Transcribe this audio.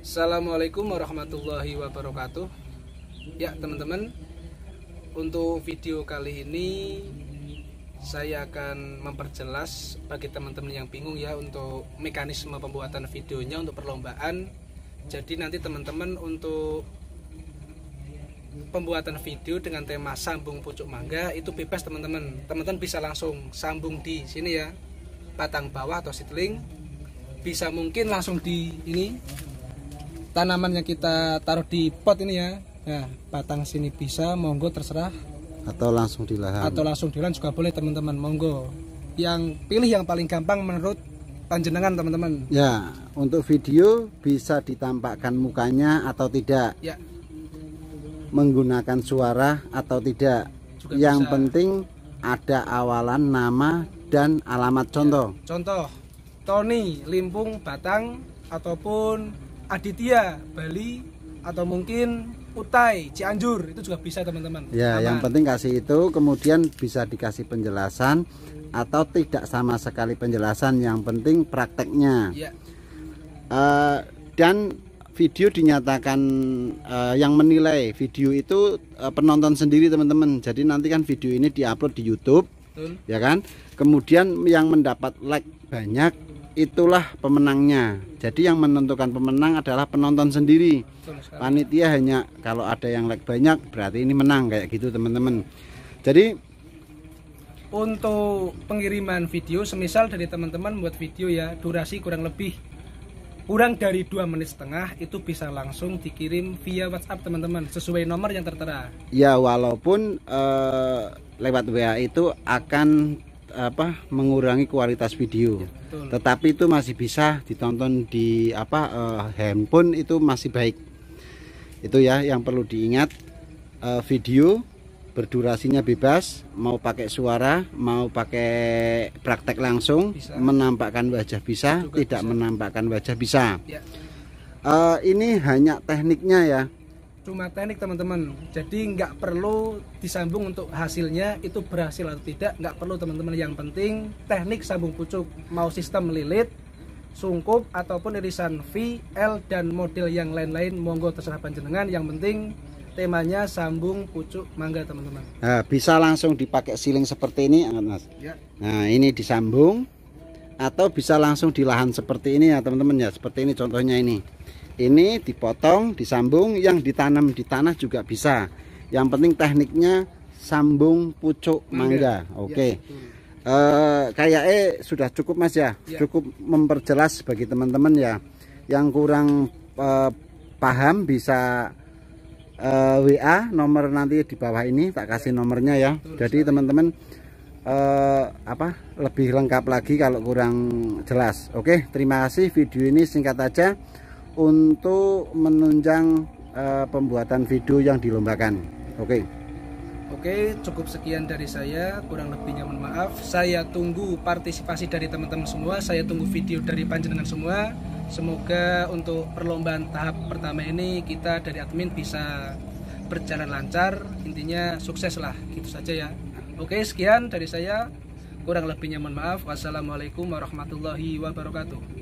Assalamualaikum warahmatullahi wabarakatuh. Ya teman-teman, untuk video kali ini saya akan memperjelas bagi teman-teman yang bingung ya untuk mekanisme pembuatan videonya untuk perlombaan. Jadi nanti teman-teman untuk pembuatan video dengan tema sambung pucuk mangga itu bebas teman-teman. Teman-teman bisa langsung sambung di sini ya, batang bawah atau seedling. Bisa mungkin langsung di ini tanaman yang kita taruh di pot ini ya. Nah, batang sini bisa, monggo terserah. Atau langsung di lahan. Atau langsung di lahan juga boleh teman-teman, monggo. Yang pilih yang paling gampang menurut panjenengan teman-teman. Ya, untuk video bisa ditampakkan mukanya atau tidak. Ya. Menggunakan suara atau tidak. Juga yang bisa. penting ada awalan nama dan alamat contoh. Ya. Contoh, Tony Limpung Batang ataupun Aditya Bali atau mungkin Utai Cianjur, itu juga bisa teman-teman. Ya, aman. yang penting kasih itu, kemudian bisa dikasih penjelasan atau tidak sama sekali penjelasan, yang penting prakteknya. Ya. Dan video dinyatakan yang menilai video itu penonton sendiri teman-teman. Jadi nanti kan video ini diupload di YouTube. Betul. Ya kan, kemudian yang mendapat like banyak itulah pemenangnya. Jadi yang menentukan pemenang adalah penonton sendiri. Panitia hanya kalau ada yang like banyak berarti ini menang, kayak gitu teman-teman. Jadi untuk pengiriman video, semisal dari teman-teman buat video ya, durasi kurang dari 2,5 menit, itu bisa langsung dikirim via WhatsApp teman-teman sesuai nomor yang tertera. Ya, walaupun lewat WA itu akan mengurangi kualitas video. Ya, tetapi itu masih bisa ditonton di handphone, itu masih baik. Itu ya yang perlu diingat. Video berdurasinya bebas, mau pakai suara, mau pakai praktek langsung, bisa. Menampakkan wajah bisa, tidak bisa. Menampakkan wajah bisa. Ya. Ini hanya tekniknya ya. Cuma teknik teman-teman, jadi nggak perlu disambung untuk hasilnya itu berhasil atau tidak, nggak perlu teman-teman. Yang penting teknik sambung pucuk, mau sistem lilit, sungkup ataupun irisan V, L dan model yang lain-lain, monggo terserah panjenengan. Yang penting temanya sambung pucuk mangga teman-teman. Nah, bisa langsung dipakai siling seperti ini, Mas. Ya. Nah, ini disambung atau bisa langsung di lahan seperti ini ya teman-teman ya. Seperti ini contohnya ini. Ini dipotong, disambung, yang ditanam di tanah juga bisa. Yang penting tekniknya sambung pucuk mangga. Oke. Ya, kayaknya sudah cukup Mas ya. Cukup memperjelas bagi teman-teman ya. Yang kurang paham bisa WA, nomor nanti di bawah ini tak kasih nomornya ya. Jadi teman-teman lebih lengkap lagi kalau kurang jelas. Oke, terima kasih. Video ini singkat aja untuk menunjang pembuatan video yang dilombakan. Oke, cukup sekian dari saya, kurang lebihnya mohon maaf. Saya tunggu partisipasi dari teman-teman semua, saya tunggu video dari panjenengan semua. Semoga untuk perlombaan tahap pertama ini kita dari admin bisa berjalan lancar, intinya sukses lah, gitu saja ya. Oke, sekian dari saya, kurang lebihnya mohon maaf. Wassalamualaikum warahmatullahi wabarakatuh.